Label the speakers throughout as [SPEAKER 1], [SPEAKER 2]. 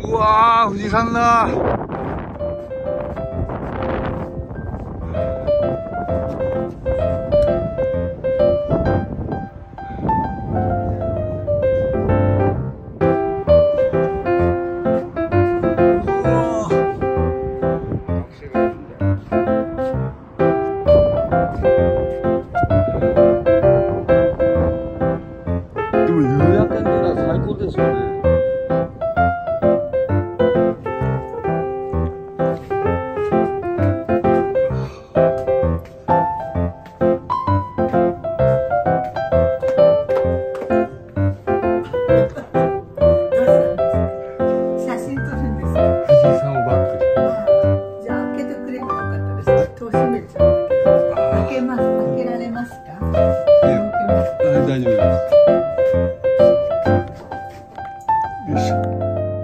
[SPEAKER 1] うわー、富士山だ。でも夕焼けってのは最高ですよね。
[SPEAKER 2] 写真撮るんですか？
[SPEAKER 1] 富士山をバックに。
[SPEAKER 2] じゃあ開けてくればよかったです。戸閉めちゃうんだけど。開けられますか？
[SPEAKER 1] 大丈夫です。よいしょ。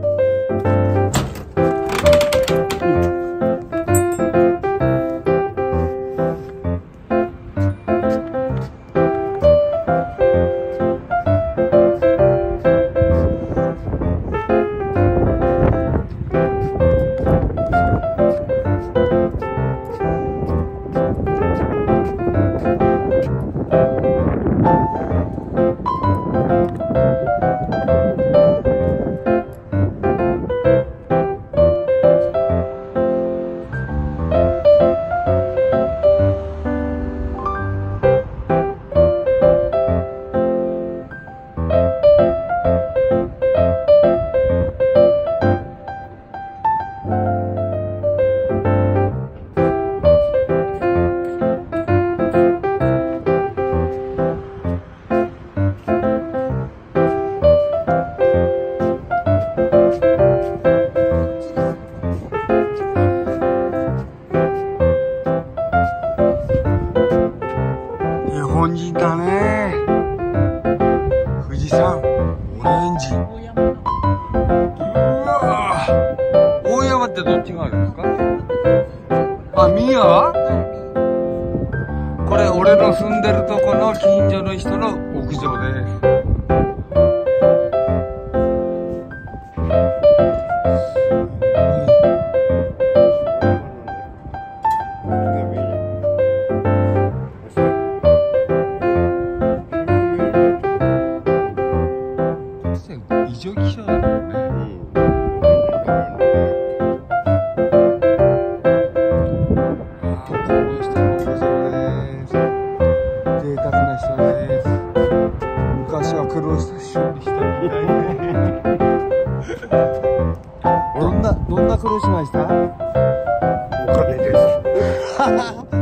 [SPEAKER 1] 日本人だね。富士山、オレンジ。うわぁ。大山ってどっちがあるんですか？あ、右側？これ俺の住んでるとこの近所の人の屋上です。異常気象だもんね。この人の屋上です。贅沢な人です。昔は苦労した人みたいね。どんな苦労しました？
[SPEAKER 3] お金です。